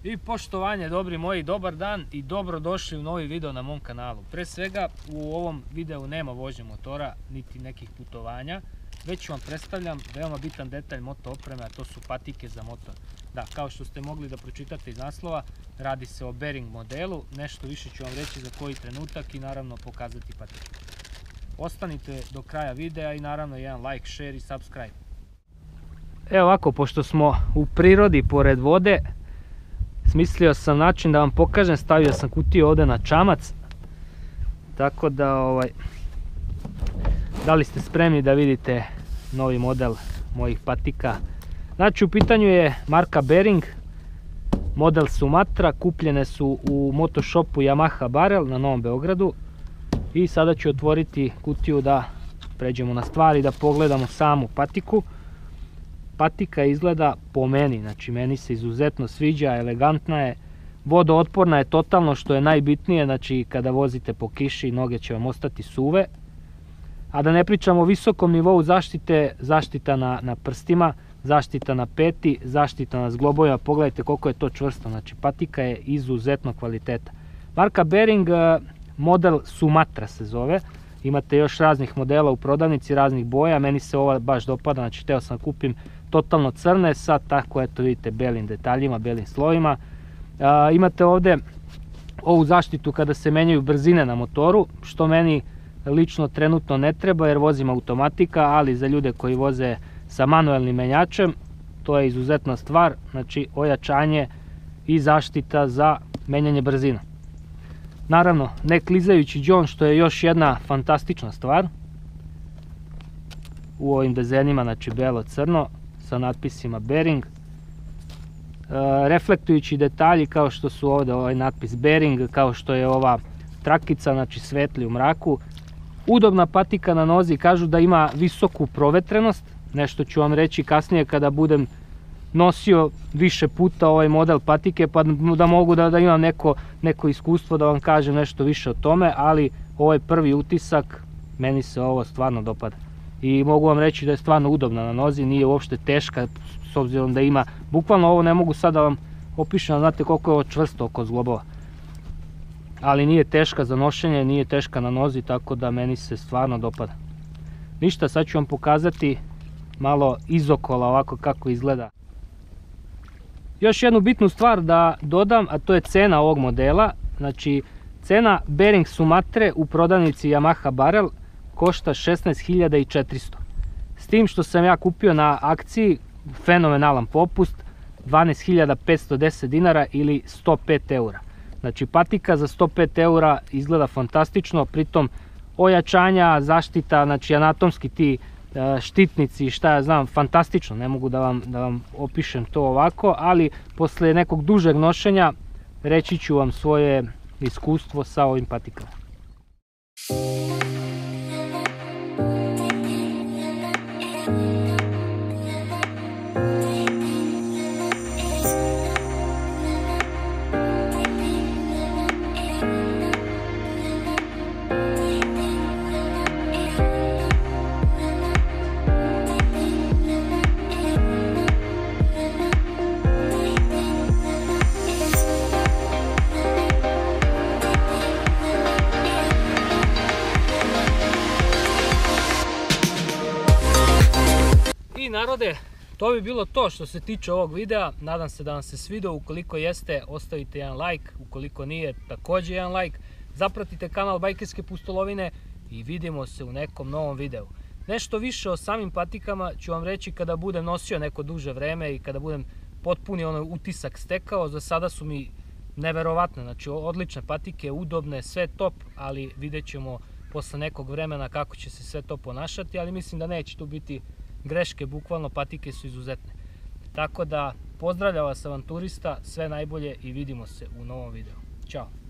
I poštovanje, dobri moji, dobar dan i dobrodošli u novi video na mom kanalu. Pre svega u ovom videu nema vožnje motora niti nekih putovanja, već vam predstavljam veoma bitan detalj moto opreme, a to su patike za motor. Da, kao što ste mogli da pročitate iz naslova, radi se o Bearing modelu, nešto više ću vam reći za koji trenutak i naravno pokazati patike. Ostanite do kraja videa i naravno jedan like, share i subscribe. Evo ovako, pošto smo u prirodi pored vode, smislio sam način da vam pokažem, stavio sam kutiju ovdje na čamac, tako da da li ste spremni da vidite novi model mojih patika. Znači u pitanju je marka Bearing, model Sumatra, kupljene su u motoshopu Yamaha Barrel na Novom Beogradu i sada ću otvoriti kutiju da pređemo na stvari, da pogledamo samu patiku. Patika izgleda po meni, znači meni se izuzetno sviđa, elegantna je, vodootporna je totalno, što je najbitnije, znači kada vozite po kiši noge će vam ostati suve. A da ne pričamo o visokom nivou zaštite, zaštita na prstima, zaštita na peti, zaštita na zglobovima, pogledajte koliko je to čvrsto, znači patika je izuzetno kvaliteta. Marka Bearing, model Sumatra se zove, imate još raznih modela u prodavnici, raznih boja, meni se ova baš dopada, znači htio sam kupim totalno crne sa tako eto vidite belim detaljima, belim slojima. Imate ovdje ovu zaštitu kada se menjaju brzine na motoru, što meni lično trenutno ne treba jer vozim automatika, ali za ljude koji voze sa manuelnim menjačem to je izuzetna stvar, znači ojačanje i zaštita za menjanje brzina. Naravno, ne klizajući đon, što je još jedna fantastična stvar u ovim dezenima, znači belo-crno sa natpisima Bearing. Reflektujući detalji kao što su ovdje ovaj natpis Bearing, kao što je ova trakica, znači svetli u mraku. Udobna patika na nozi, kažu da ima visoku provetrenost, nešto ću vam reći kasnije kada budem nosio više puta ovaj model patike, pa da mogu da imam neko iskustvo da vam kažem nešto više o tome, ali ovaj prvi utisak, meni se ovo stvarno dopada. I mogu vam reći da je stvarno udobna na nozi, nije uopšte teška, s obzirom da ima, bukvalno ovo ne mogu sad da vam opišem, znate koliko je ovo čvrsto oko zglobova. Ali nije teška za nošenje, nije teška na nozi, tako da meni se stvarno dopada. Ništa, sad ću vam pokazati malo izokola ovako kako izgleda. Još jednu bitnu stvar da dodam, a to je cena ovog modela. Znači, cena Bearing Sumatre u prodavnici Yamaha Barrel košta 16.400. S tim što sam ja kupio na akciji, fenomenalan popust, 12.510 dinara ili 105 eura. Znači, patika za 105 eura izgleda fantastično, pritom ojačanja, zaštita, znači anatomski ti štitnici, šta ja znam, fantastično, ne mogu da vam opišem to ovako, ali posle nekog dužeg nošenja reći ću vam svoje iskustvo sa ovim patikama. I narode, to bi bilo to što se tiče ovog videa, nadam se da vam se svidio, ukoliko jeste ostavite jedan like, ukoliko nije također jedan like, zapratite kanal Bajkerske pustolovine i vidimo se u nekom novom videu. Nešto više o samim patikama ću vam reći kada budem nosio neko duže vreme i kada budem potpuni onaj utisak stekao. Za sada su mi neverovatne, znači odlične patike, udobne, sve top, ali vidjet ćemo posle nekog vremena kako će se sve to ponašati, ali mislim da neće tu biti greške, bukvalno patike su izuzetne. Tako da pozdravljam vas avanturista, sve najbolje i vidimo se u novom videu. Ćao!